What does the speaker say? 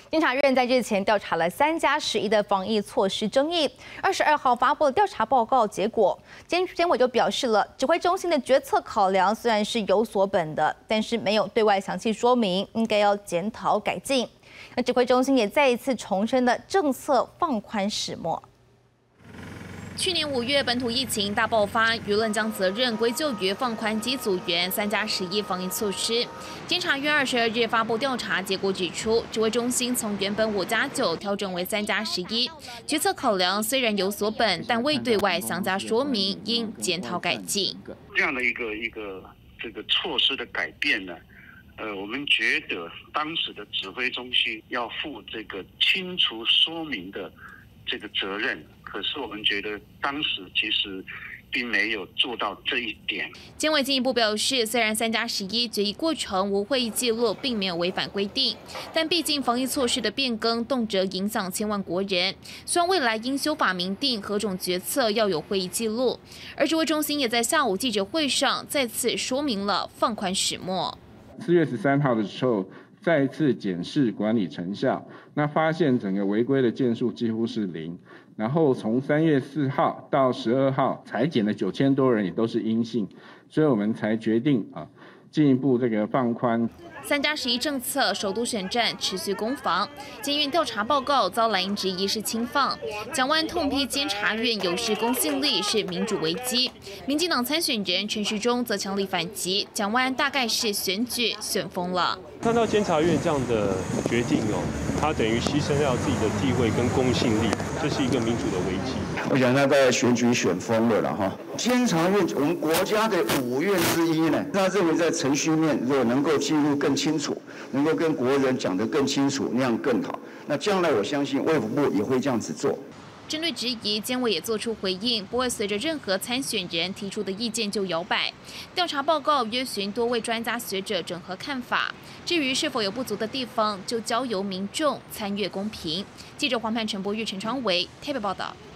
监察院在日前调查了3加11的防疫措施争议，22号发布了调查报告结果。监委就表示了，指挥中心的决策考量虽然是有所本的，但是没有对外详细说明，应该要检讨改进。那指挥中心也再一次重申了政策放宽始末。 去年5月，本土疫情大爆发，舆论将责任归咎于放宽机组员3加11防疫措施。监察院22日发布调查结果指出，指挥中心从原本5加9调整为3加11，决策考量虽然有所本，但未对外详加说明，应检讨改进。 这样的一个这个措施的改变呢，我们觉得当时的指挥中心要负这个清楚说明的这个责任。 可是我们觉得当时其实并没有做到这一点。 监委进一步表示，虽然3加11决议过程无会议记录，并没有违反规定，但毕竟防疫措施的变更动辄影响千万国人，希望未来应修法明定何种决策要有会议记录。而指挥中心也在下午记者会上再次说明了放宽始末。 4月13号的时候。 再次检视管理成效，那发现整个违规的件数几乎是0，然后从3月4号到12号裁检的9000多人也都是阴性，所以我们才决定进一步这个放宽。 3加11政策首都选战持续攻防，监院调查报告遭蓝营质疑是轻放，蒋万安痛批监察院有失公信力是民主危机，民进党参选人陈时中则强力反击，蒋万安大概是选举选疯了。 看到监察院这样的决定他等于牺牲掉自己的地位跟公信力，这是一个民主的危机。 我想他在选举选疯了哈。监察院我们国家的5院之一呢，他认为在程序面如果能够记录更清楚，能够跟国人讲得更清楚，那样更好。那将来我相信卫福部也会这样子做。 针对质疑，监委也做出回应，不会随着任何参选人提出的意见就摇摆。调查报告约询多位专家学者整合看法，至于是否有不足的地方，就交由民众参阅公评。记者黄盼、陈柏玉、陈昌维台北报道。